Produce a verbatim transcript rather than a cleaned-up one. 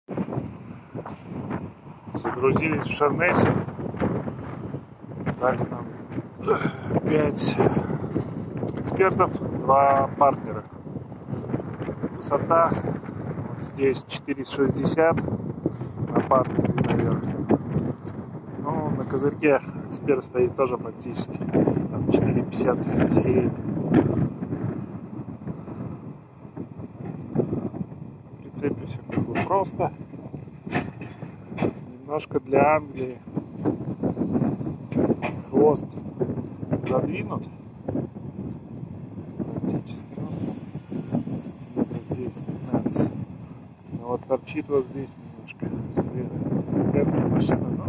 Загрузились в Шернесе. Дали нам пять экспертов, два партнера. Высота вот здесь четыреста шестьдесят на партнере наверх. Ну, на козырьке эксперт стоит тоже практически там четыреста пятьдесят семь. В прицепе все как бы просто. Немножко для Англии хвост задвинут практически, ну, сантиметров десять-пятнадцать. Но вот торчит вот здесь немножко. Эта машина,